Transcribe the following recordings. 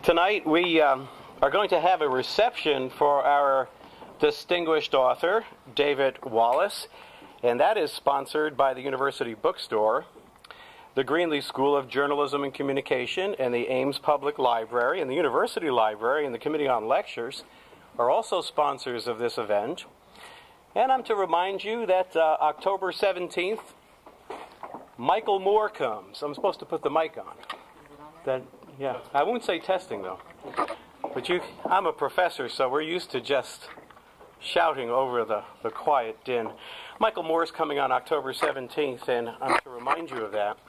Tonight we are going to have a reception for our distinguished author, David Wallace, and that is sponsored by the University Bookstore, the Greenlee School of Journalism and Communication, and the Ames Public Library, and the University Library, and the Committee on Lectures are also sponsors of this event. And I'm to remind you that October 17th, Michael Moore comes. I'm supposed to put the mic on. Yeah, I won't say testing though. But I'm a professor, so we're used to just shouting over the quiet din. Michael Moore's coming on October 17th, and I'm to remind you of that.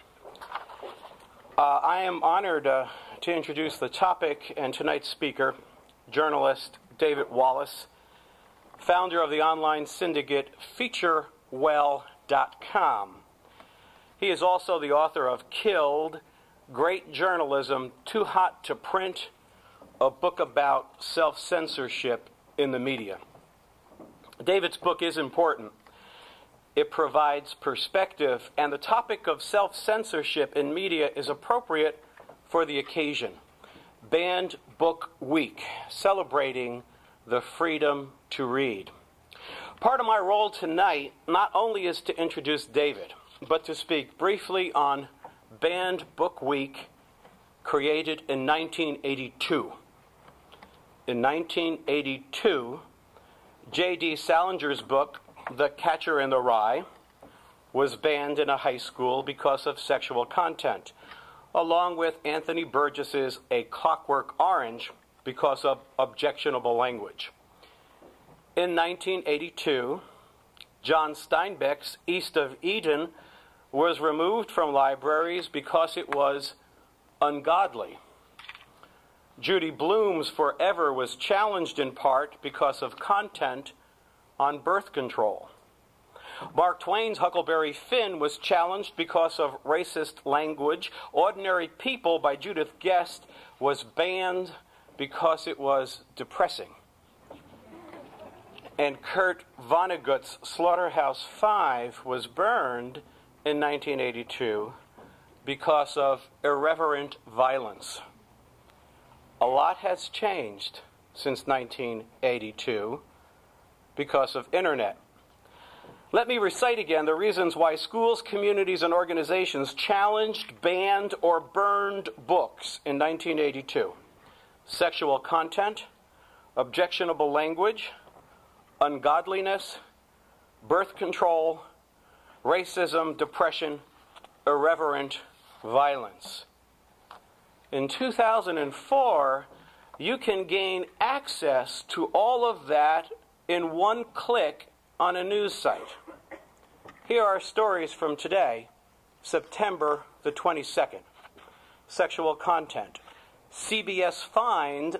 I am honored to introduce the topic and tonight's speaker, journalist David Wallace, founder of the online syndicate FeatureWell.com. He is also the author of Killed, Great Journalism, Too Hot to Print, a book about self-censorship in the media. David's book is important. It provides perspective, and the topic of self-censorship in media is appropriate for the occasion. Banned Book Week, celebrating the freedom to read. Part of my role tonight not only is to introduce David, but to speak briefly on Banned Book Week, created in 1982. In 1982, J.D. Salinger's book, The Catcher in the Rye, was banned in a high school because of sexual content, along with Anthony Burgess's A Clockwork Orange because of objectionable language. In 1982, John Steinbeck's East of Eden was removed from libraries because it was ungodly. Judy Blume's Forever was challenged in part because of content on birth control. Mark Twain's Huckleberry Finn was challenged because of racist language. Ordinary People by Judith Guest was banned because it was depressing. And Kurt Vonnegut's Slaughterhouse-Five was burned in 1982 because of irreverent violence. A lot has changed since 1982 because of internet. Let me recite again the reasons why schools, communities, and organizations challenged, banned, or burned books in 1982. Sexual content, objectionable language, ungodliness, birth control, racism, depression, irreverent violence. In 2004, you can gain access to all of that in one click on a news site. Here are stories from today, September the 22nd. Sexual content. CBS fined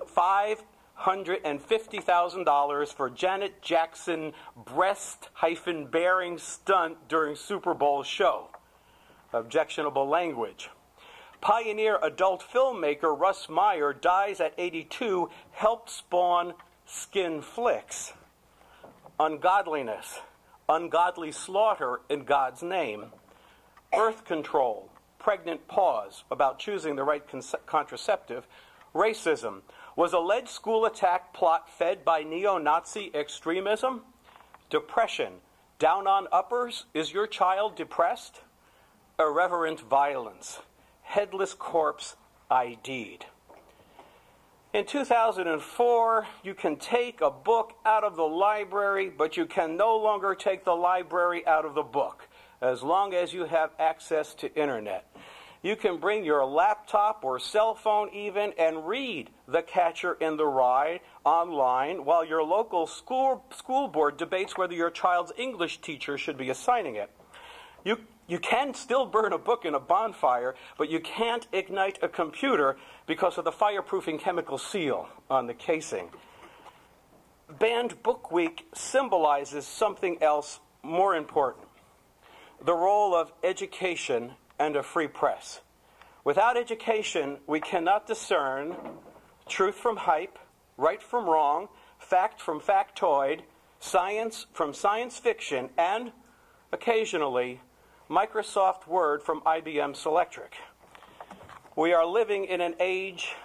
$550,000 for Janet Jackson breast-bearing stunt during Super Bowl show. Objectionable language. Pioneer adult filmmaker Russ Meyer dies at 82, helped spawn Skin Flicks. Ungodliness. Ungodly slaughter in God's name. Birth control. Pregnant pause about choosing the right contraceptive. Racism. Was alleged school attack plot fed by neo-Nazi extremism? Depression. Down on uppers? Is your child depressed? Irreverent violence. Headless corpse ID'd. In 2004, you can take a book out of the library, but you can no longer take the library out of the book, as long as you have access to internet. You can bring your laptop or cell phone even and read The Catcher in the Rye online while your local school board debates whether your child's English teacher should be assigning it. You can still burn a book in a bonfire, but you can't ignite a computer because of the fireproofing chemical seal on the casing. Banned Book Week symbolizes something else more important: the role of education and a free press. Without education, we cannot discern truth from hype, right from wrong, fact from factoid, science from science fiction, and, occasionally, Microsoft Word from IBM Selectric. We are living in an age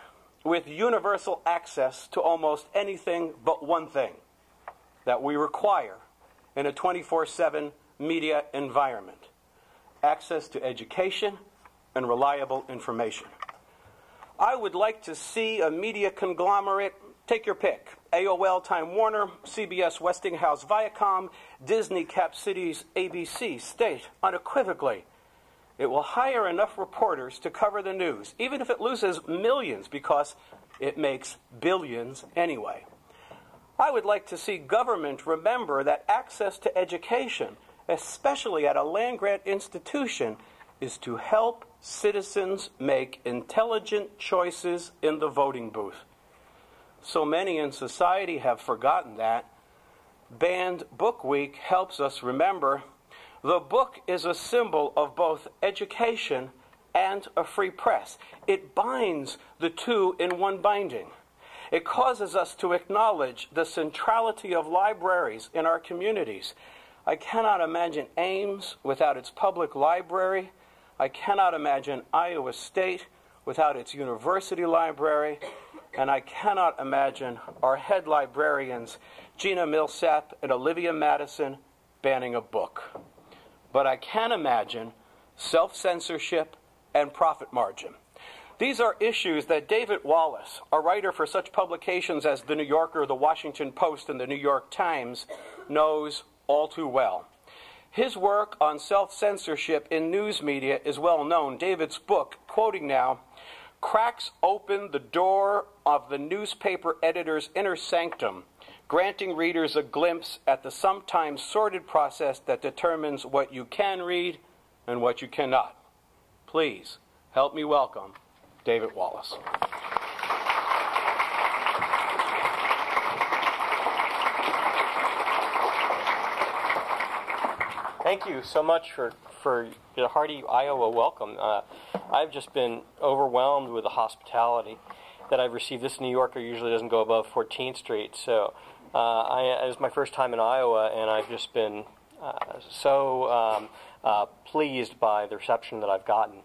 with universal access to almost anything but one thing that we require in a 24/7 media environment: access to education and reliable information. I would like to see a media conglomerate, take your pick: AOL, Time Warner, CBS, Westinghouse, Viacom, Disney, Cap Cities, ABC, state unequivocally it will hire enough reporters to cover the news, even if it loses millions, because it makes billions anyway. I would like to see government remember that access to education, especially at a land-grant institution, is to help citizens make intelligent choices in the voting booth. So many in society have forgotten that. Banned Book Week helps us remember. The book is a symbol of both education and a free press. It binds the two in one binding. It causes us to acknowledge the centrality of libraries in our communities. I cannot imagine Ames without its public library. I cannot imagine Iowa State without its university library. And I cannot imagine our head librarians, Gina Millsap and Olivia Madison, banning a book. But I can imagine self-censorship and profit margin. These are issues that David Wallace, a writer for such publications as The New Yorker, The Washington Post, and The New York Times, knows all too well. His work on self-censorship in news media is well known. David's book, quoting now, cracks open the door of the newspaper editor's inner sanctum, granting readers a glimpse at the sometimes sordid process that determines what you can read and what you cannot. Please help me welcome David Wallace. Thank you so much for the hearty Iowa welcome. I've just been overwhelmed with the hospitality that I've received. This New Yorker usually doesn't go above 14th Street, so it was my first time in Iowa, and I've just been so pleased by the reception that I've gotten.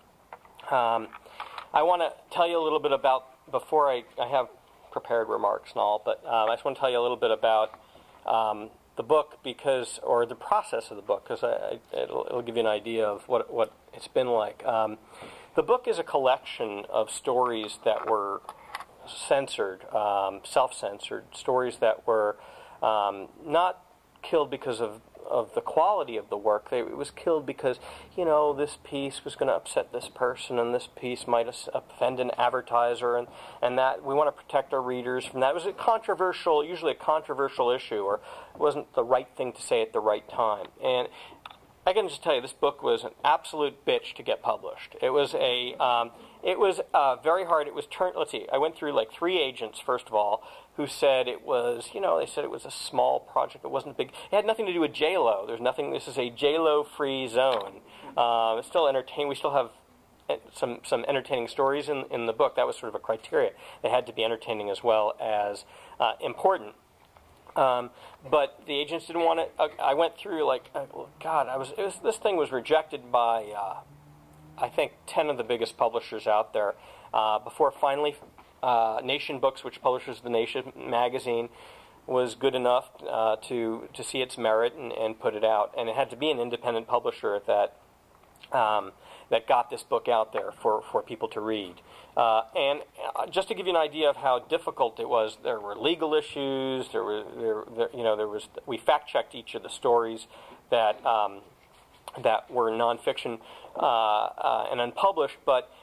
I want to tell you a little bit about, before I have prepared remarks and all, but I just want to tell you a little bit about the book, or the process of the book, because it'll give you an idea of what it's been like. The book is a collection of stories that were censored, self-censored, stories that were not killed because of the quality of the work. It was killed because, this piece was going to upset this person, and this piece might offend an advertiser, and that we want to protect our readers from that. It was usually a controversial issue, or it wasn't the right thing to say at the right time. And I can just tell you, this book was an absolute bitch to get published. It was very hard. It was let's see, I went through like 3 agents, first of all, who said it was, they said it was a small project. It wasn't big. It had nothing to do with J-Lo. There's nothing. This is a J-Lo-free zone. It's still entertaining. We still have some entertaining stories in the book. That was sort of a criteria. They had to be entertaining as well as important. But the agents didn't want it. I went through this thing was rejected by I think 10 of the biggest publishers out there before finally Nation Books, which publishes the Nation magazine, was good enough to see its merit and put it out. And it had to be an independent publisher that got this book out there for people to read. And just to give you an idea of how difficult it was, there were legal issues. We fact-checked each of the stories that were nonfiction and unpublished. But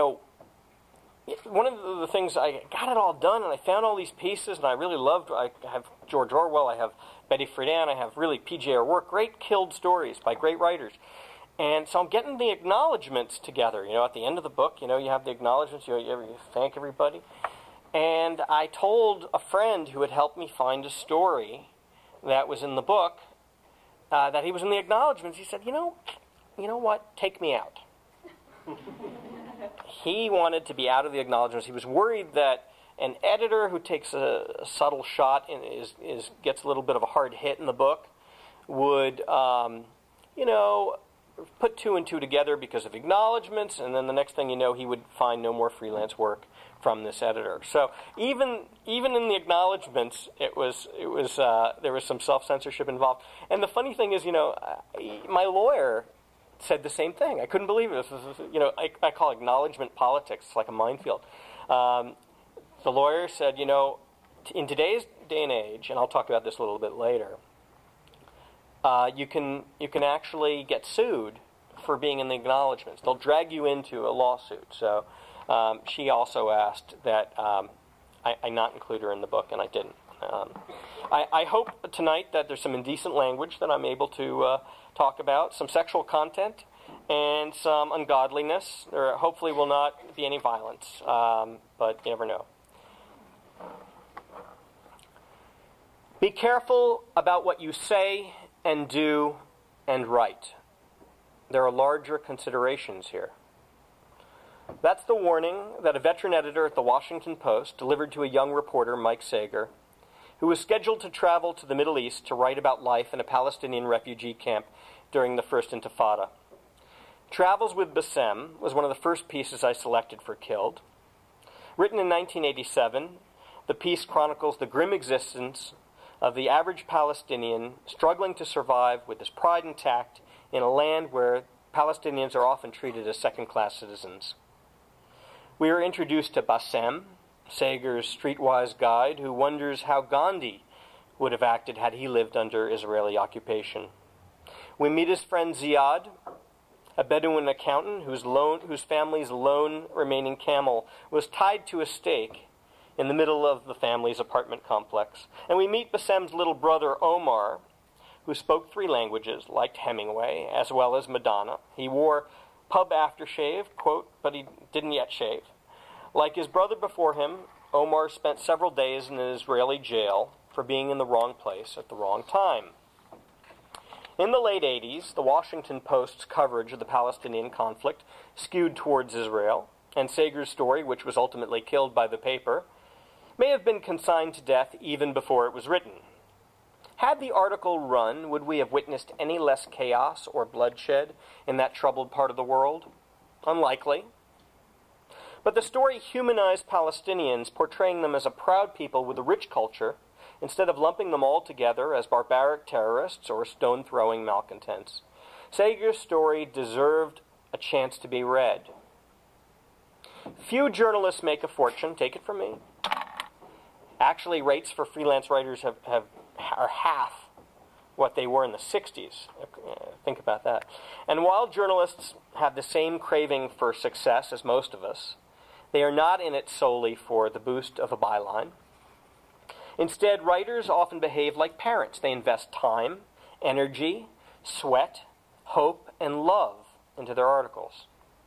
one of the things, I got it all done, and I found all these pieces, and I really loved. I have George Orwell, I have Betty Friedan, I have really P.J. O'Rourke, great killed stories by great writers. And so I'm getting the acknowledgments together. At the end of the book, you have the acknowledgments, you thank everybody. And I told a friend who had helped me find a story that was in the book, that he was in the acknowledgments. He said, you know what, take me out. He wanted to be out of the acknowledgments. He was worried that an editor who takes a subtle shot and gets a little bit of a hard hit in the book would, put two and two together because of acknowledgments, and then the next thing you know, he would find no more freelance work from this editor. So even in the acknowledgments, there was some self-censorship involved. And the funny thing is, my lawyer said the same thing. I couldn't believe it. This is, I call acknowledgement politics. It's like a minefield. The lawyer said, in today's day and age, and I'll talk about this a little bit later, you can actually get sued for being in the acknowledgments. They'll drag you into a lawsuit. So she also asked that I not include her in the book, and I didn't. I hope tonight that there's some indecent language that I'm able to talk about, some sexual content, and some ungodliness. There hopefully will not be any violence, but you never know. Be careful about what you say and do and write. There are larger considerations here. That's the warning that a veteran editor at the Washington Post delivered to a young reporter, Mike Sager, who was scheduled to travel to the Middle East to write about life in a Palestinian refugee camp during the First Intifada. Travels with Bassem was one of the first pieces I selected for Killed. Written in 1987, the piece chronicles the grim existence of the average Palestinian struggling to survive with his pride intact in a land where Palestinians are often treated as second-class citizens. We are introduced to Bassem, Sager's streetwise guide, who wonders how Gandhi would have acted had he lived under Israeli occupation. We meet his friend Ziad, a Bedouin accountant whose family's lone remaining camel was tied to a stake in the middle of the family's apartment complex. And we meet Bassem's little brother, Omar, who spoke 3 languages, liked Hemingway, as well as Madonna. He wore pub aftershave, quote, but he didn't yet shave. Like his brother before him, Omar spent several days in an Israeli jail for being in the wrong place at the wrong time. In the late 80s, the Washington Post's coverage of the Palestinian conflict skewed towards Israel, and Sager's story, which was ultimately killed by the paper, may have been consigned to death even before it was written. Had the article run, would we have witnessed any less chaos or bloodshed in that troubled part of the world? Unlikely. But the story humanized Palestinians, portraying them as a proud people with a rich culture, instead of lumping them all together as barbaric terrorists or stone-throwing malcontents. Sager's story deserved a chance to be read. Few journalists make a fortune, take it from me. Actually, rates for freelance writers are half what they were in the 60s. Think about that. And while journalists have the same craving for success as most of us, they are not in it solely for the boost of a byline. Instead, writers often behave like parents. They invest time, energy, sweat, hope, and love into their articles.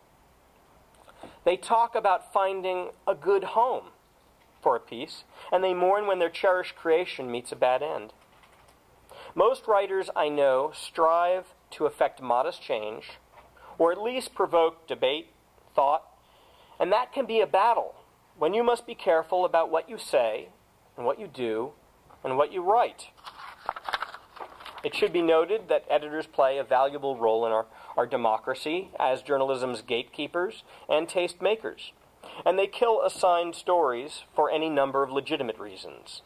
They talk about finding a good home for a piece, and they mourn when their cherished creation meets a bad end. Most writers I know strive to effect modest change, or at least provoke debate, thought, and that can be a battle when you must be careful about what you say, and what you do, and what you write. It should be noted that editors play a valuable role in our democracy as journalism's gatekeepers and tastemakers, and they kill assigned stories for any number of legitimate reasons.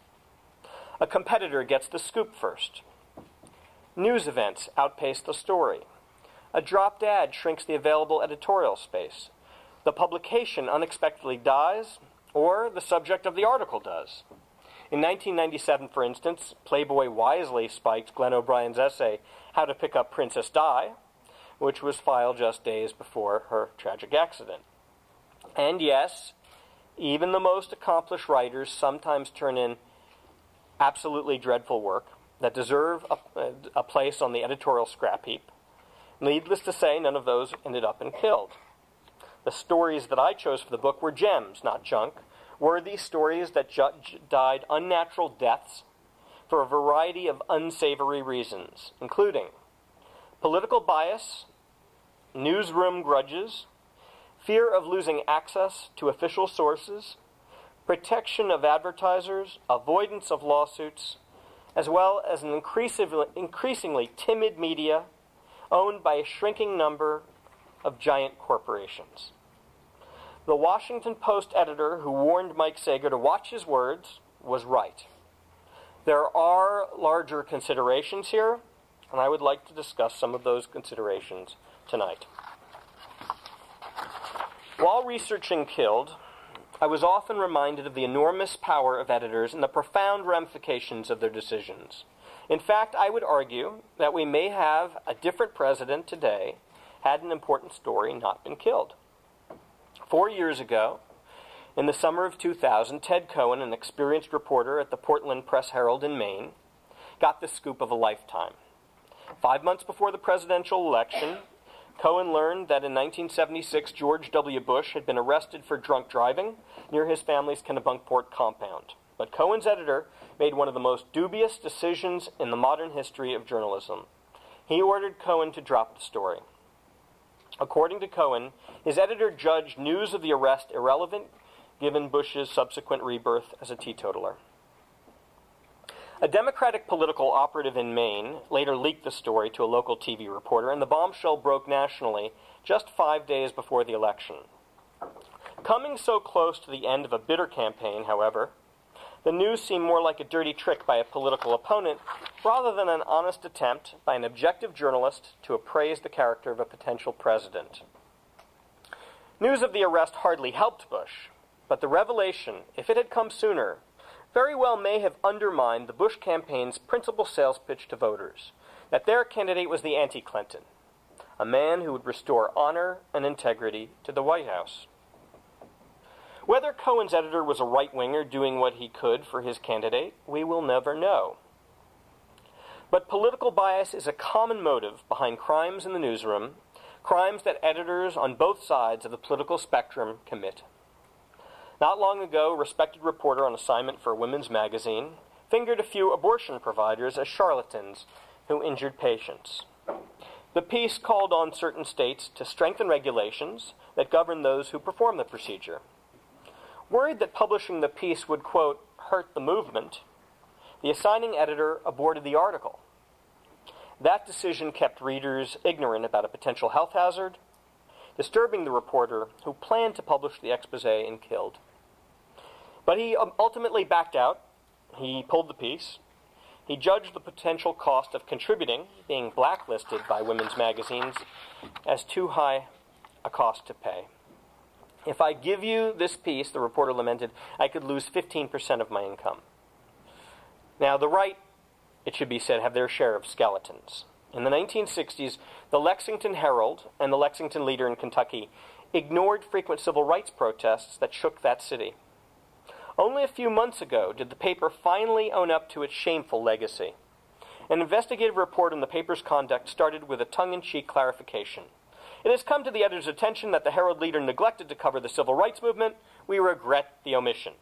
A competitor gets the scoop first. News events outpace the story. A dropped ad shrinks the available editorial space. The publication unexpectedly dies, or the subject of the article does. In 1997, for instance, Playboy wisely spiked Glenn O'Brien's essay, How to Pick Up Princess Di, which was filed just days before her tragic accident. And yes, even the most accomplished writers sometimes turn in absolutely dreadful work that deserve a place on the editorial scrap heap. Needless to say, none of those ended up in Killed. The stories that I chose for the book were gems, not junk, worthy stories that died unnatural deaths for a variety of unsavory reasons, including political bias, newsroom grudges, fear of losing access to official sources, protection of advertisers, avoidance of lawsuits, as well as an increasingly timid media, owned by a shrinking number of giant corporations. The Washington Post editor who warned Mike Sager to watch his words was right. There are larger considerations here, and I would like to discuss some of those considerations tonight. While researching Killed, I was often reminded of the enormous power of editors and the profound ramifications of their decisions. In fact, I would argue that we may have a different president today had an important story not been killed. 4 years ago, in the summer of 2000, Ted Cohen, an experienced reporter at the Portland Press-Herald in Maine, got the scoop of a lifetime. 5 months before the presidential election, Cohen learned that in 1976, George W. Bush had been arrested for drunk driving near his family's Kennebunkport compound. But Cohen's editor made one of the most dubious decisions in the modern history of journalism. He ordered Cohen to drop the story. According to Cohen, his editor judged news of the arrest irrelevant given Bush's subsequent rebirth as a teetotaler. A Democratic political operative in Maine later leaked the story to a local TV reporter, and the bombshell broke nationally just 5 days before the election. Coming so close to the end of a bitter campaign, however, the news seemed more like a dirty trick by a political opponent rather than an honest attempt by an objective journalist to appraise the character of a potential president. News of the arrest hardly helped Bush, but the revelation, if it had come sooner, very well may have undermined the Bush campaign's principal sales pitch to voters, that their candidate was the anti-Clinton, a man who would restore honor and integrity to the White House. Whether Cohen's editor was a right-winger doing what he could for his candidate, we will never know. But political bias is a common motive behind crimes in the newsroom, crimes that editors on both sides of the political spectrum commit. Not long ago, a respected reporter on assignment for a women's magazine fingered a few abortion providers as charlatans who injured patients. The piece called on certain states to strengthen regulations that govern those who perform the procedure. Worried that publishing the piece would, quote, hurt the movement, the assigning editor aborted the article. That decision kept readers ignorant about a potential health hazard, disturbing the reporter who planned to publish the expose in Killed. But he ultimately backed out. He pulled the piece. He judged the potential cost of contributing, being blacklisted by women's magazines, as too high a cost to pay. If I give you this piece, the reporter lamented, I could lose 15% of my income. Now, the right, it should be said, have their share of skeletons. In the 1960s, the Lexington Herald and the Lexington Leader in Kentucky ignored frequent civil rights protests that shook that city. Only a few months ago did the paper finally own up to its shameful legacy. An investigative report on the paper's conduct started with a tongue-in-cheek clarification. It has come to the editor's attention that the Herald Leader neglected to cover the civil rights movement. We regret the omission.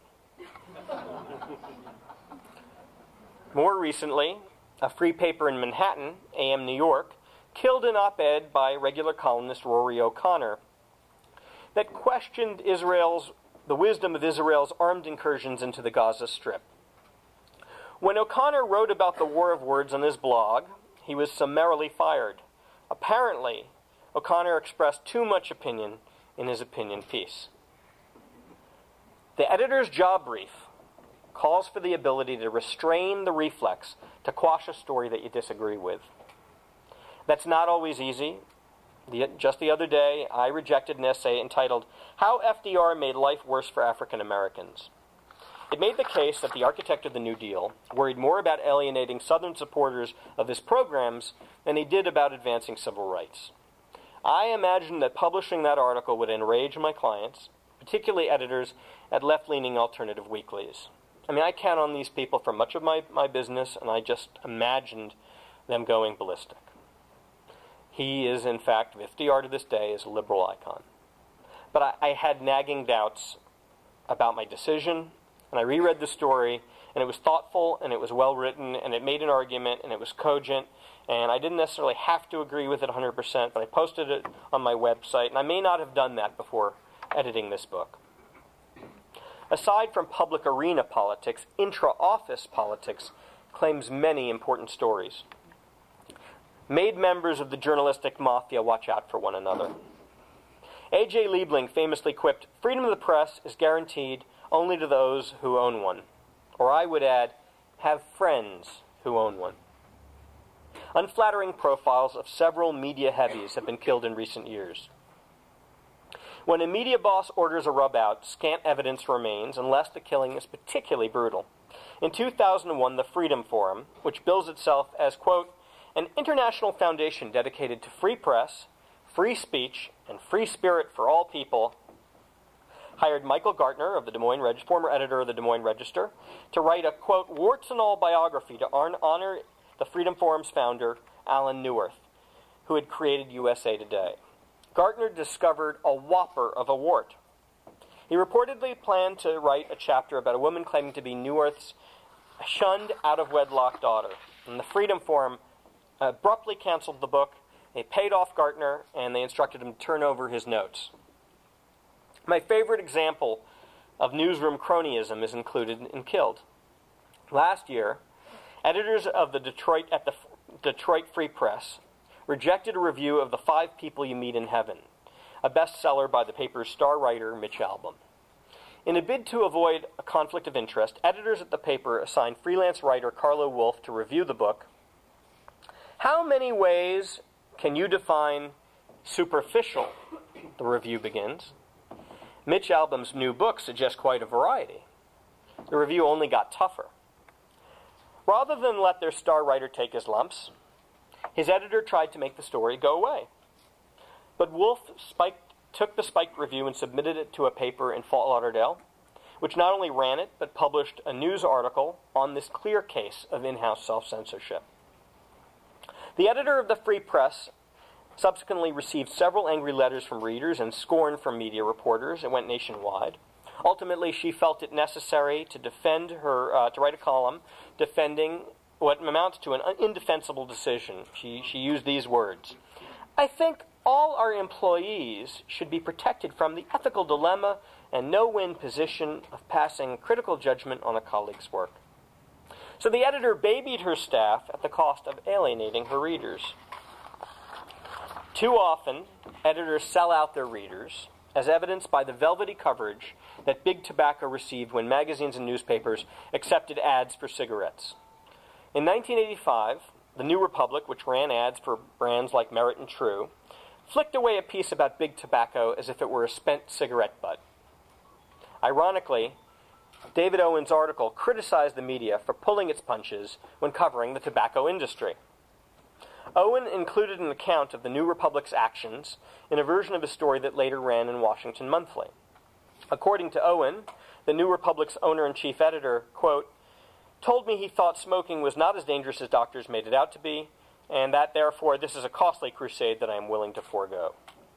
More recently, a free paper in Manhattan, AM New York, killed an op-ed by regular columnist Rory O'Connor that questioned the wisdom of Israel's armed incursions into the Gaza Strip. When O'Connor wrote about the war of words on his blog, he was summarily fired. Apparently, O'Connor expressed too much opinion in his opinion piece. The editor's job brief calls for the ability to restrain the reflex to quash a story that you disagree with. That's not always easy. Just the other day, I rejected an essay entitled, How FDR Made Life Worse for African Americans. It made the case that the architect of the New Deal worried more about alienating Southern supporters of his programs than he did about advancing civil rights. I imagined that publishing that article would enrage my clients, particularly editors at left-leaning alternative weeklies. I mean, I count on these people for much of my business, and I just imagined them going ballistic. He is, in fact, FDR to this day is a liberal icon. But I had nagging doubts about my decision, and I reread the story, and it was thoughtful, and it was well-written, and it made an argument, and it was cogent, and I didn't necessarily have to agree with it 100%, but I posted it on my website, and I may not have done that before editing this book. Aside from public arena politics, intra-office politics claims many important stories. made members of the journalistic mafia watch out for one another. A.J. Liebling famously quipped, "Freedom of the press is guaranteed only to those who own one." Or I would add, have friends who own one. Unflattering profiles of several media heavies have been killed in recent years. When a media boss orders a rub out, scant evidence remains unless the killing is particularly brutal. In 2001, the Freedom Forum, which bills itself as, quote, an international foundation dedicated to free press, free speech, and free spirit for all people, hired Michael Gartner, of the former editor of the Des Moines Register, to write a, quote, warts and all biography to honor the Freedom Forum's founder, Alan Neuwirth, who had created USA Today. Gartner discovered a whopper of a wart. He reportedly planned to write a chapter about a woman claiming to be Neuwirth's shunned out-of-wedlock daughter. And the Freedom Forum abruptly canceled the book. They paid off Gartner, and they instructed him to turn over his notes. My favorite example of newsroom cronyism is included in Killed. Last year, editors of the Detroit Free Press rejected a review of The 5 People You Meet in Heaven, a bestseller by the paper's star writer, Mitch Albom. In a bid to avoid a conflict of interest, editors at the paper assigned freelance writer Carlo Wolf to review the book. How many ways can you define superficial? The review begins. Mitch Albom's new book suggests quite a variety. The review only got tougher. Rather than let their star writer take his lumps, his editor tried to make the story go away. But Wolf took the spiked review and submitted it to a paper in Fort Lauderdale, which not only ran it, but published a news article on this clear case of in-house self-censorship. The editor of the Free Press subsequently received several angry letters from readers and scorn from media reporters. It went nationwide. Ultimately, she felt it necessary to defend to write a column defending what amounts to an indefensible decision. She used these words. I think all our employees should be protected from the ethical dilemma and no-win position of passing critical judgment on a colleague's work. So the editor babied her staff at the cost of alienating her readers. Too often, editors sell out their readers, as evidenced by the velvety coverage that Big Tobacco received when magazines and newspapers accepted ads for cigarettes. In 1985, the New Republic, which ran ads for brands like Merit and True, flicked away a piece about Big Tobacco as if it were a spent cigarette butt. Ironically, David Owen's article criticized the media for pulling its punches when covering the tobacco industry. Owen included an account of the New Republic's actions in a version of a story that later ran in Washington Monthly. According to Owen, the New Republic's owner-and-chief editor, quote, told me he thought smoking was not as dangerous as doctors made it out to be, and that, therefore, this is a costly crusade that I am willing to forego.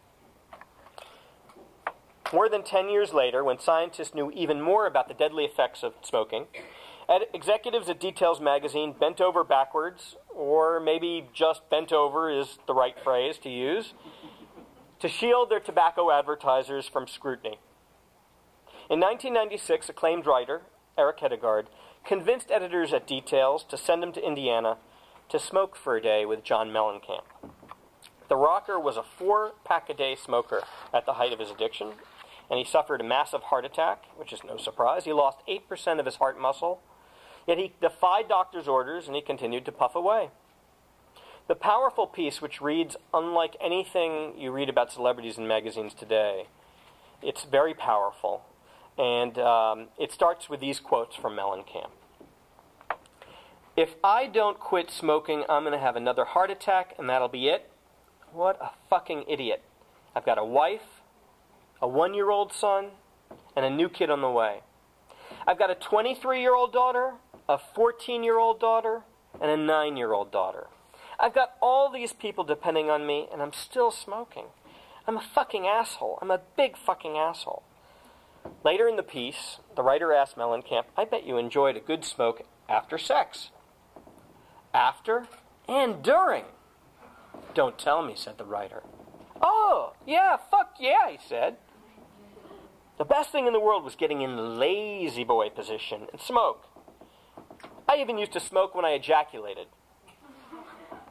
More than 10 years later, when scientists knew even more about the deadly effects of smoking, executives at Details magazine bent over backwards, or maybe just bent over is the right phrase to use, to shield their tobacco advertisers from scrutiny. In 1996, acclaimed writer, Eric Hedegaard, convinced editors at Details to send him to Indiana to smoke for a day with John Mellencamp. The rocker was a 4-pack-a-day smoker at the height of his addiction, and he suffered a massive heart attack, which is no surprise. He lost 8% of his heart muscle, yet he defied doctors' orders and he continued to puff away. The powerful piece, which reads unlike anything you read about celebrities in magazines today, it's very powerful, and it starts with these quotes from Mellencamp. If I don't quit smoking, I'm going to have another heart attack, and that'll be it. What a fucking idiot. I've got a wife, a 1-year-old son, and a new kid on the way. I've got a 23-year-old daughter, a 14-year-old daughter, and a 9-year-old daughter. I've got all these people depending on me, and I'm still smoking. I'm a fucking asshole. I'm a big fucking asshole. Later in the piece, the writer asked Mellencamp, I bet you enjoyed a good smoke after sex. After and during. Don't tell me, said the writer. Oh, yeah, fuck yeah, he said. The best thing in the world was getting in the lazy boy position and smoke. I even used to smoke when I ejaculated.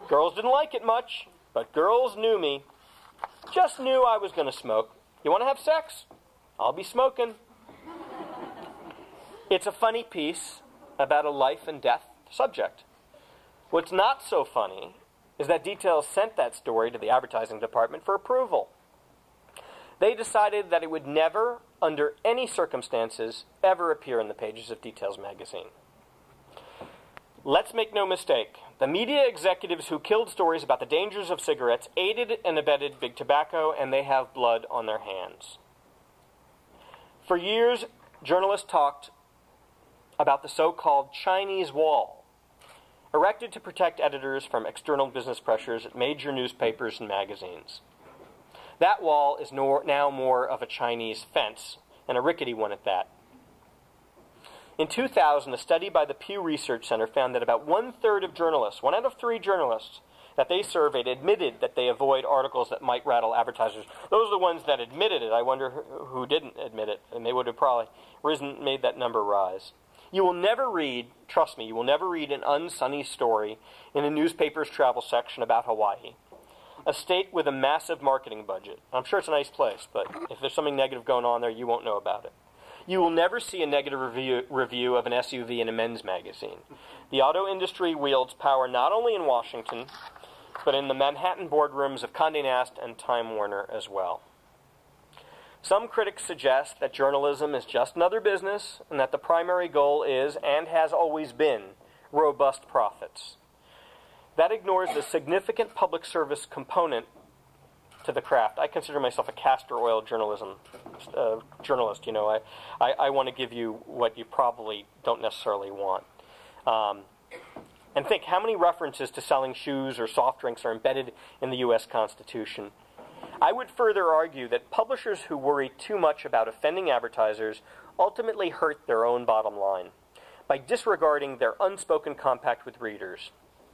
Girls didn't like it much, but girls knew me. Just knew I was going to smoke. You want to have sex? I'll be smoking. It's a funny piece about a life and death subject. What's not so funny is that Details sent that story to the advertising department for approval. They decided that it would never, under any circumstances, ever appear in the pages of Details magazine. Let's make no mistake. The media executives who killed stories about the dangers of cigarettes aided and abetted big tobacco, and they have blood on their hands. For years, journalists talked about the so-called Chinese wall, erected to protect editors from external business pressures at major newspapers and magazines. That wall is now more of a Chinese fence, and a rickety one at that. In 2000, a study by the Pew Research Center found that about one-third of journalists, 1 out of 3 journalists that they surveyed, admitted that they avoid articles that might rattle advertisers. Those are the ones that admitted it. I wonder who didn't admit it, and they would have probably made that number rise. You will never read, trust me, you will never read an unsunny story in a newspaper's travel section about Hawaii, a state with a massive marketing budget. I'm sure it's a nice place, but if there's something negative going on there, you won't know about it. You will never see a negative review of an SUV in a men's magazine. The auto industry wields power not only in Washington, but in the Manhattan boardrooms of Condé Nast and Time Warner as well. Some critics suggest that journalism is just another business, and that the primary goal is, and has always been, robust profits. That ignores the significant public service component to the craft. I consider myself a castor oil journalist. I want to give you what you probably don't necessarily want. And think, how many references to selling shoes or soft drinks are embedded in the U.S. Constitution? I would further argue that publishers who worry too much about offending advertisers ultimately hurt their own bottom line by disregarding their unspoken compact with readers.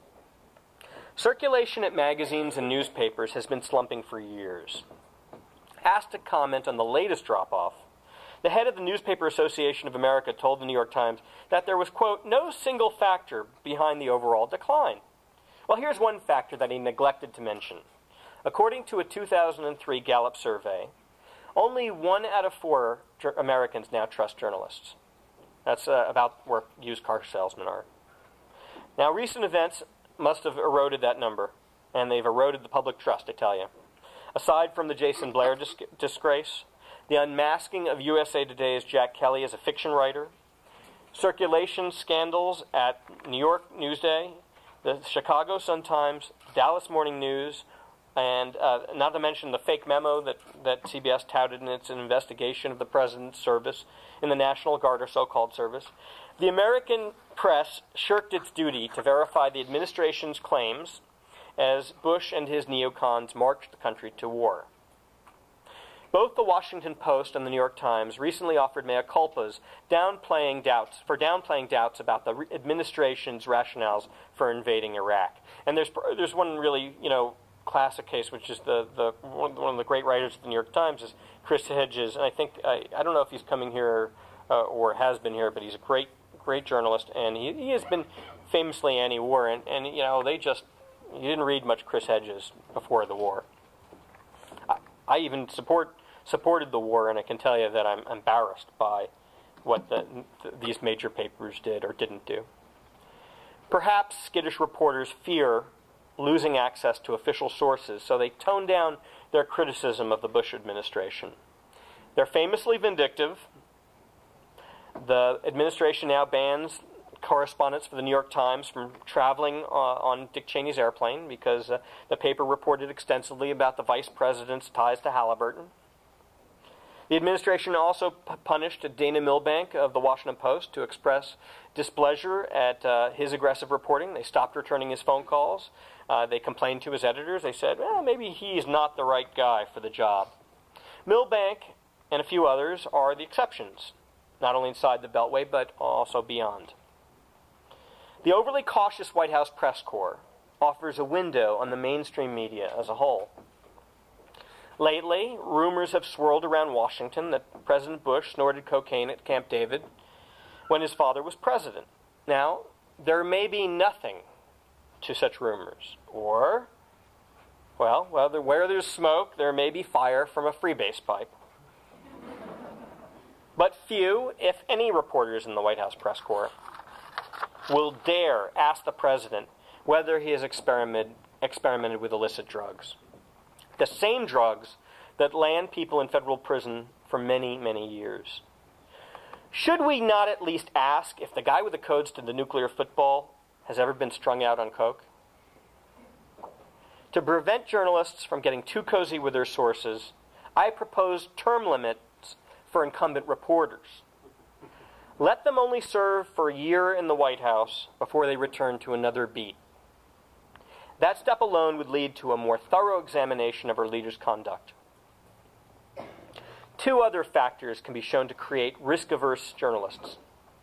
Circulation at magazines and newspapers has been slumping for years. Asked to comment on the latest drop-off, the head of the Newspaper Association of America told the New York Times that there was, quote, no single factor behind the overall decline. Well, here's one factor that he neglected to mention. According to a 2003 Gallup survey, only 1 out of 4 Americans now trust journalists. That's about where used car salesmen are. Now, recent events must have eroded that number, and they've eroded the public trust, I tell you. Aside from the Jason Blair disgrace, the unmasking of USA Today's Jack Kelly as a fiction writer, circulation scandals at New York Newsday, the Chicago Sun-Times, Dallas Morning News, and not to mention the fake memo that CBS touted in its investigation of the president's service in the National Guard, or so-called service, the American press shirked its duty to verify the administration's claims as Bush and his neocons marched the country to war. Both the Washington Post and the New York Times recently offered mea culpas, downplaying doubts about the administration's rationales for invading Iraq. And there's one really, classic case, which is one of the great writers of the New York Times is Chris Hedges, and I don't know if he's coming here or has been here, but he's a great journalist, and he has been famously anti-war, and you didn't read much Chris Hedges before the war. I even supported the war, and I can tell you that I'm embarrassed by what these major papers did or didn't do. Perhaps skittish reporters fear losing access to official sources, so they tone down their criticism of the Bush administration. They're famously vindictive. The administration now bans correspondents for the New York Times from traveling on Dick Cheney's airplane because the paper reported extensively about the vice president's ties to Halliburton. The administration also punished Dana Milbank of the Washington Post to express displeasure at his aggressive reporting. They stopped returning his phone calls. They complained to his editors. They said, maybe he's not the right guy for the job. Milbank and a few others are the exceptions, not only inside the Beltway, but also beyond. The overly cautious White House press corps offers a window on the mainstream media as a whole. Lately, rumors have swirled around Washington that President Bush snorted cocaine at Camp David when his father was president. Now, there may be nothing to such rumors. Or, well, where there's smoke, there may be fire from a freebase pipe. But few, if any, reporters in the White House press corps will dare ask the president whether he has experimented with illicit drugs. The same drugs that land people in federal prison for many, many years. Should we not at least ask if the guy with the codes to the nuclear football has ever been strung out on coke? To prevent journalists from getting too cozy with their sources, I propose term limits for incumbent reporters. Let them only serve for a year in the White House before they return to another beat. That step alone would lead to a more thorough examination of our leaders' conduct. Two other factors can be shown to create risk-averse journalists.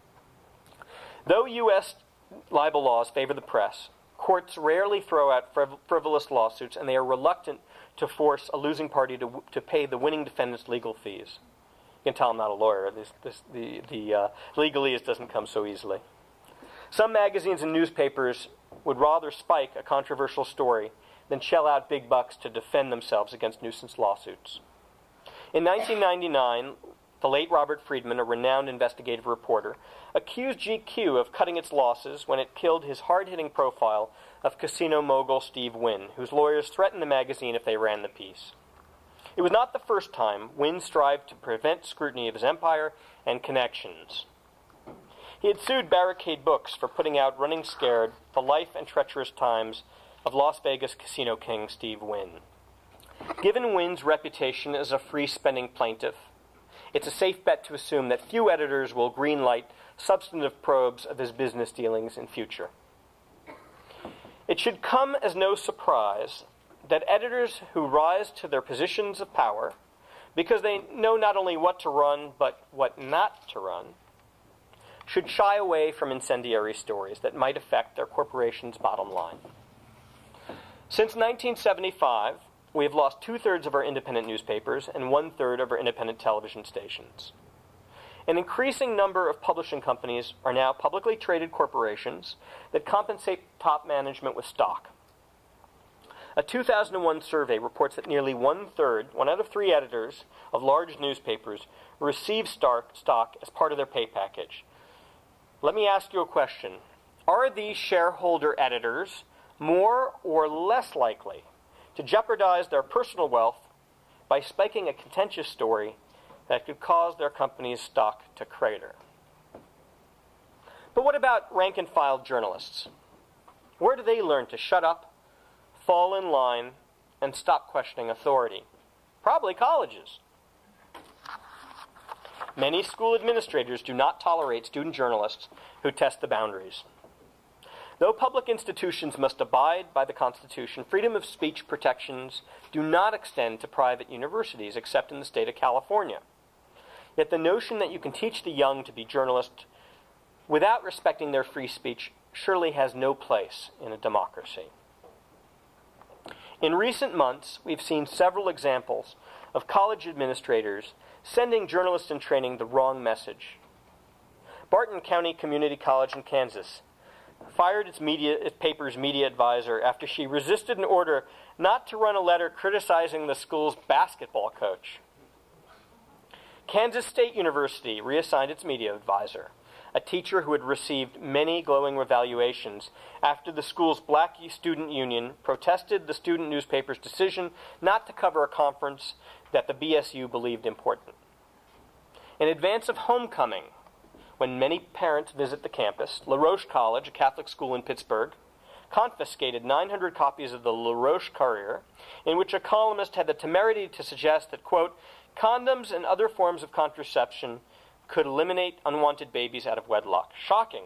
Though U.S. libel laws favor the press, courts rarely throw out frivolous lawsuits, and they are reluctant to force a losing party to pay the winning defendant's legal fees. You can tell I'm not a lawyer. The legalese doesn't come so easily. Some magazines and newspapers would rather spike a controversial story than shell out big bucks to defend themselves against nuisance lawsuits. In 1999, the late Robert Friedman, a renowned investigative reporter, accused GQ of cutting its losses when it killed his hard-hitting profile of casino mogul Steve Wynn, whose lawyers threatened the magazine if they ran the piece. It was not the first time Wynn strived to prevent scrutiny of his empire and connections. He had sued Barricade Books for putting out Running Scared, The Life and Treacherous Times of Las Vegas casino king Steve Wynn. Given Wynn's reputation as a free-spending plaintiff, it's a safe bet to assume that few editors will greenlight substantive probes of his business dealings in future. It should come as no surprise that editors who rise to their positions of power, because they know not only what to run, but what not to run, should shy away from incendiary stories that might affect their corporation's bottom line. Since 1975, we have lost 2/3 of our independent newspapers and 1/3 of our independent television stations. An increasing number of publishing companies are now publicly traded corporations that compensate top management with stock. A 2001 survey reports that nearly 1/3, 1 out of 3 editors of large newspapers, receive stock as part of their pay package. Let me ask you a question. Are these shareholder editors more or less likely to jeopardize their personal wealth by spiking a contentious story that could cause their company's stock to crater? But what about rank-and-file journalists? Where do they learn to shut up, fall in line, and stop questioning authority? Probably colleges. Many school administrators do not tolerate student journalists who test the boundaries. Though public institutions must abide by the Constitution, freedom of speech protections do not extend to private universities, except in the state of California. Yet the notion that you can teach the young to be journalists without respecting their free speech surely has no place in a democracy. In recent months, we've seen several examples of college administrators sending journalists in training the wrong message. Barton County Community College in Kansas fired its paper's media advisor after she resisted an order not to run a letter criticizing the school's basketball coach. Kansas State University reassigned its media advisor, a teacher who had received many glowing evaluations after the school's Black Student Union protested the student newspaper's decision not to cover a conference that the BSU believed important. In advance of homecoming, when many parents visit the campus, LaRoche College, a Catholic school in Pittsburgh, confiscated 900 copies of the LaRoche Courier, in which a columnist had the temerity to suggest that, quote, condoms and other forms of contraception could eliminate unwanted babies out of wedlock. Shocking.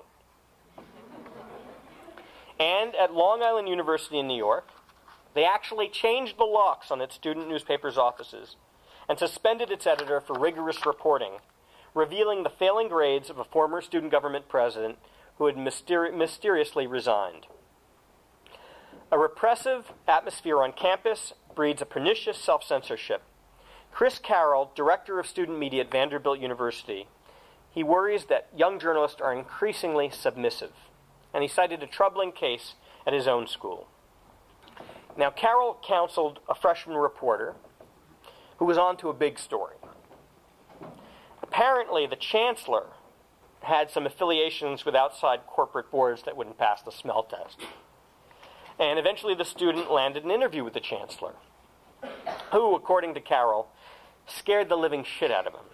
And at Long Island University in New York, they actually changed the locks on its student newspaper's offices and suspended its editor for rigorous reporting, revealing the failing grades of a former student government president who had mysteriously resigned. A repressive atmosphere on campus breeds a pernicious self-censorship. Chris Carroll, director of student media at Vanderbilt University, he worries that young journalists are increasingly submissive, and he cited a troubling case at his own school. Now, Carroll counseled a freshman reporter who was on to a big story. Apparently, the chancellor had some affiliations with outside corporate boards that wouldn't pass the smell test. And eventually the student landed an interview with the chancellor, who, according to Carroll, scared the living shit out of him.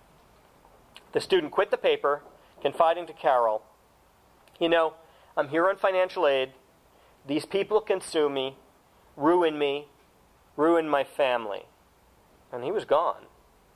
The student quit the paper, confiding to Carroll, "You know, I'm here on financial aid. These people can sue me, ruin my family." And he was gone.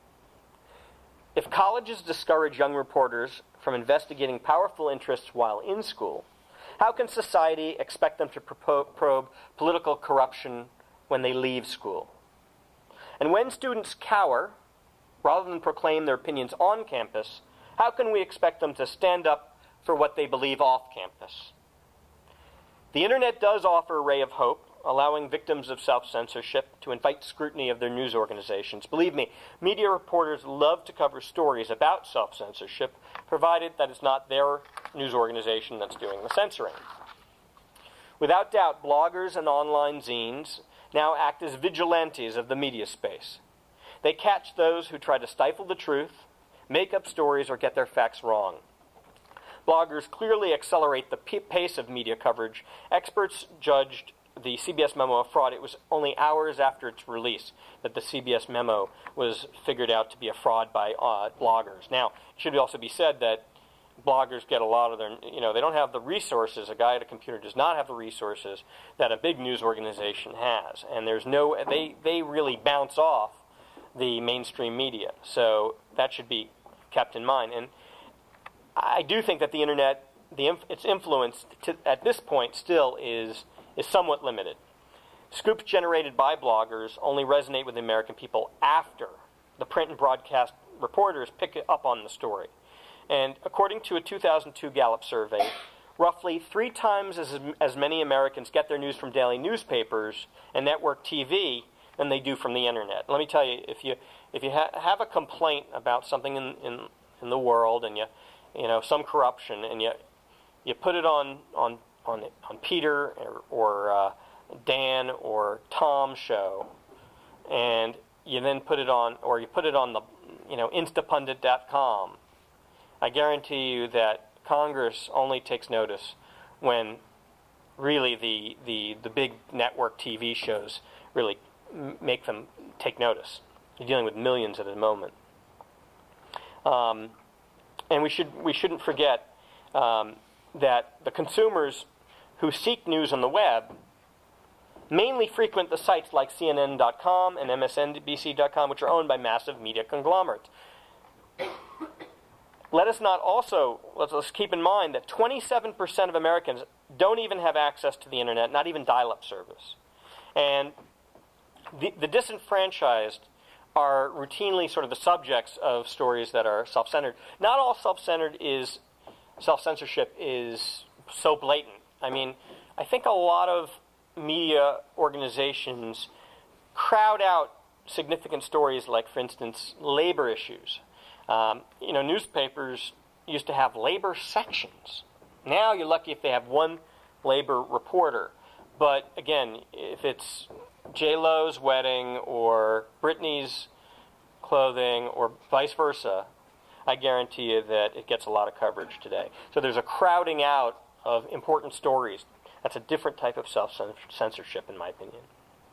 If colleges discourage young reporters from investigating powerful interests while in school, how can society expect them to probe political corruption when they leave school? And when students cower, rather than proclaim their opinions on campus, how can we expect them to stand up for what they believe off campus? The internet does offer a ray of hope, allowing victims of self-censorship to invite scrutiny of their news organizations. Believe me, media reporters love to cover stories about self-censorship, provided that it's not their news organization that's doing the censoring. Without doubt, bloggers and online zines now act as vigilantes of the media space. They catch those who try to stifle the truth, make up stories, or get their facts wrong. Bloggers clearly accelerate the pace of media coverage. Experts judged the CBS memo a fraud. It was only hours after its release that the CBS memo was figured out to be a fraud by bloggers. Now, it should also be said that bloggers get a lot of their, they don't have the resources. A guy at a computer does not have the resources that a big news organization has. And they really bounce off the mainstream media. So that should be kept in mind. And I do think that the internet, its influence at this point still is somewhat limited. Scoops generated by bloggers only resonate with the American people after the print and broadcast reporters pick up on the story. And according to a 2002 Gallup survey, roughly 3 times as many Americans get their news from daily newspapers and network TV than they do from the internet. Let me tell you, if you have a complaint about something in the world and some corruption, and you put it on Peter or Dan or Tom's show, and you then put it on the instapundit.com, I guarantee you that Congress only takes notice when really the big network TV shows really make them take notice. You're dealing with millions at a moment, and we shouldn't forget that the consumers who seek news on the web mainly frequent the sites like CNN.com and MSNBC.com, which are owned by massive media conglomerates. Let's keep in mind that 27% of Americans don't even have access to the internet, not even dial-up service. And the disenfranchised are routinely sort of the subjects of stories that are self-centered. Not all self-censorship is so blatant. I mean, I think a lot of media organizations crowd out significant stories like, for instance, labor issues. Newspapers used to have labor sections. Now you're lucky if they have one labor reporter. But again, if it's J-Lo's wedding or Britney's clothing or vice versa, I guarantee you that it gets a lot of coverage today. So there's a crowding out of important stories. That's a different type of self-censorship, in my opinion.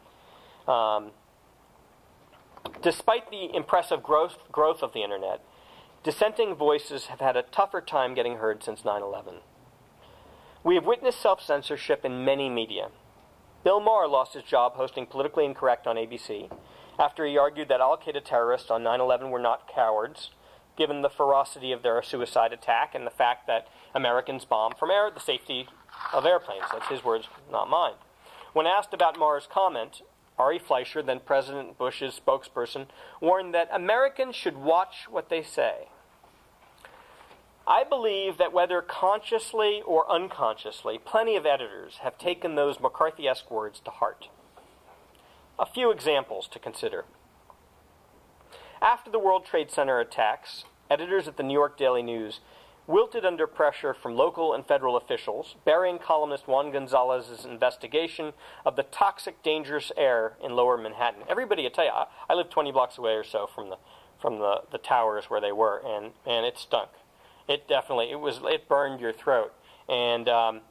Despite the impressive growth of the internet, dissenting voices have had a tougher time getting heard since 9/11. We have witnessed self-censorship in many media. Bill Maher lost his job hosting Politically Incorrect on ABC after he argued that al-Qaeda terrorists on 9/11 were not cowards, given the ferocity of their suicide attack and the fact that Americans bombed from the safety of airplanes. That's his words, not mine. When asked about Maher's comment, Ari Fleischer, then President Bush's spokesperson, warned that Americans should watch what they say. I believe that whether consciously or unconsciously, plenty of editors have taken those McCarthy-esque words to heart. A few examples to consider. After the World Trade Center attacks, editors at the New York Daily News wilted under pressure from local and federal officials, burying columnist Juan Gonzalez's investigation of the toxic, dangerous air in lower Manhattan. Everybody, I tell you, I live 20 blocks away or so from the towers where they were, and it stunk. It burned your throat. And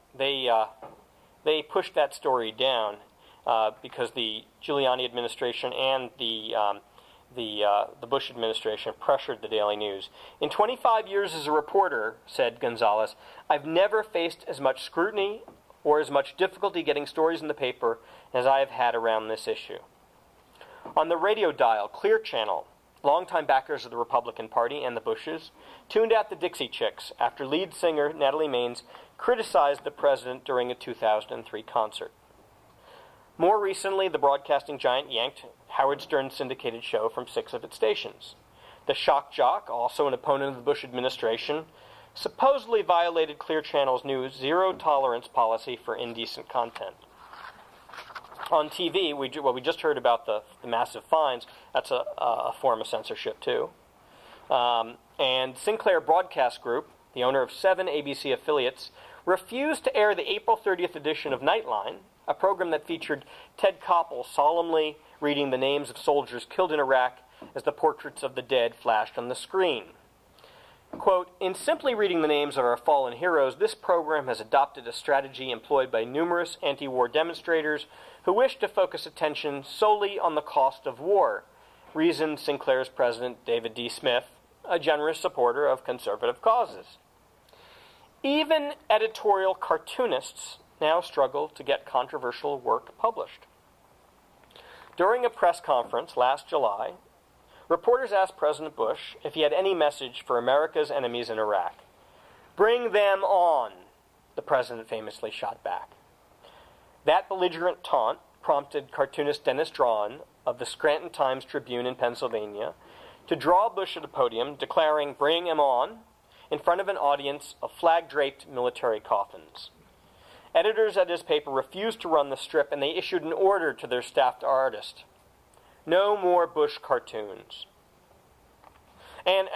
they pushed that story down because the Giuliani administration and the Bush administration pressured the Daily News. In 25 years as a reporter, said Gonzalez, I've never faced as much scrutiny or as much difficulty getting stories in the paper as I have had around this issue. On the radio dial, Clear Channel, longtime backers of the Republican Party and the Bushes, tuned out the Dixie Chicks after lead singer Natalie Maines criticized the president during a 2003 concert. More recently, the broadcasting giant yanked Howard Stern's syndicated show from 6 of its stations. The shock jock, also an opponent of the Bush administration, supposedly violated Clear Channel's new zero-tolerance policy for indecent content. On TV, we just heard about the massive fines. That's a form of censorship, too. And Sinclair Broadcast Group, the owner of 7 ABC affiliates, refused to air the April 30th edition of Nightline, a program that featured Ted Koppel solemnly reading the names of soldiers killed in Iraq as the portraits of the dead flashed on the screen. Quote, in simply reading the names of our fallen heroes, this program has adopted a strategy employed by numerous anti-war demonstrators who wish to focus attention solely on the cost of war, reasoned Sinclair's president David D. Smith, a generous supporter of conservative causes. Even editorial cartoonists now struggle to get controversial work published. During a press conference last July, reporters asked President Bush if he had any message for America's enemies in Iraq. Bring them on, the president famously shot back. That belligerent taunt prompted cartoonist Dennis Drawn of the Scranton Times-Tribune in Pennsylvania to draw Bush at a podium declaring, bring him on, in front of an audience of flag-draped military coffins. Editors at his paper refused to run the strip, and they issued an order to their staffed artist. No more Bush cartoons. And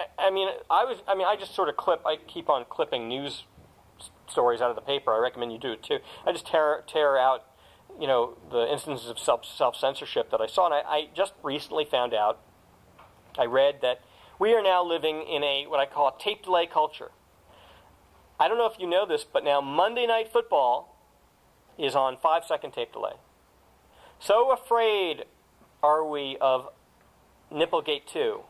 I just sort of I keep on clipping news stories out of the paper. I recommend you do it too. I just tear out, the instances of self-censorship that I saw, and I just recently found out, I read that we are now living in what I call a tape delay culture. I don't know if you know this, but now Monday Night Football is on 5-second tape delay. So afraid are we of Nipplegate 2?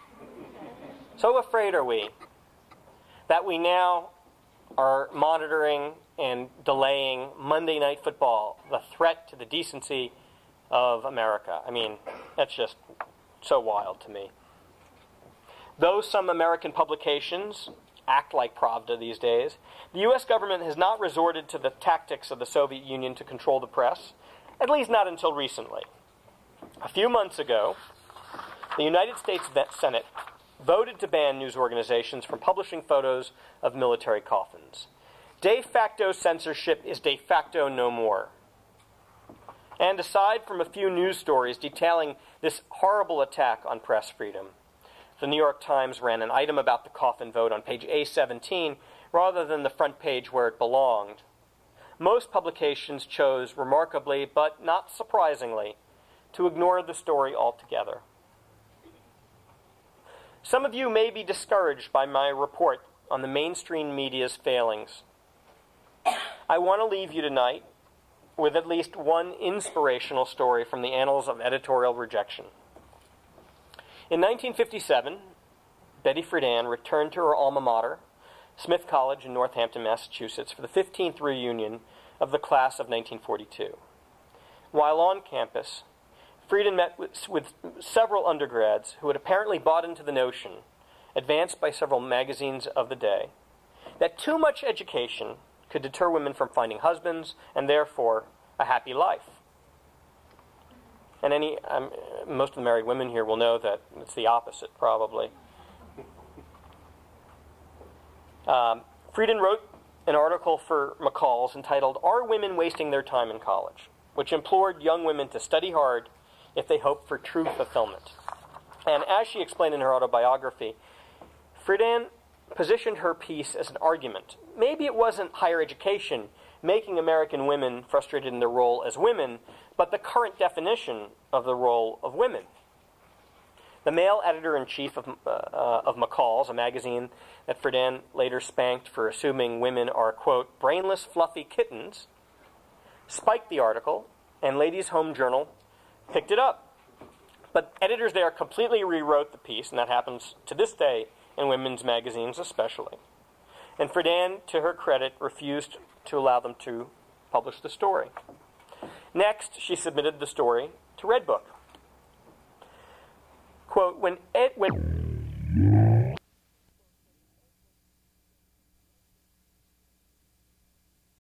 So afraid are we that we now are monitoring and delaying Monday Night Football, the threat to the decency of America. I mean, that's just so wild to me. Though some American publications act like Pravda these days, the U.S. government has not resorted to the tactics of the Soviet Union to control the press, at least not until recently. A few months ago, the United States Senate voted to ban news organizations from publishing photos of military coffins. De facto censorship is de facto no more. And aside from a few news stories detailing this horrible attack on press freedom, the New York Times ran an item about the coffin vote on page A17 rather than the front page where it belonged. Most publications chose, remarkably, but not surprisingly, to ignore the story altogether. Some of you may be discouraged by my report on the mainstream media's failings. I want to leave you tonight with at least one inspirational story from the annals of editorial rejection. In 1957, Betty Friedan returned to her alma mater, Smith College in Northampton, Massachusetts, for the 15th reunion of the class of 1942. While on campus, Friedan met with several undergrads who had apparently bought into the notion, advanced by several magazines of the day, that too much education could deter women from finding husbands and therefore a happy life. And most of the married women here will know that it's the opposite, probably. Friedan wrote an article for McCall's entitled, Are Women Wasting Their Time in College?, which implored young women to study hard if they hoped for true fulfillment. And as she explained in her autobiography, Friedan positioned her piece as an argument. Maybe it wasn't higher education making American women frustrated in their role as women, but the current definition of the role of women. The male editor-in-chief of McCall's, a magazine that Friedan later spanked for assuming women are, quote, brainless, fluffy kittens, spiked the article, and Ladies' Home Journal picked it up. But editors there completely rewrote the piece, and that happens to this day in women's magazines especially. And Friedan, to her credit, refused to allow them to publish the story. Next, she submitted the story to Redbook. Quote, when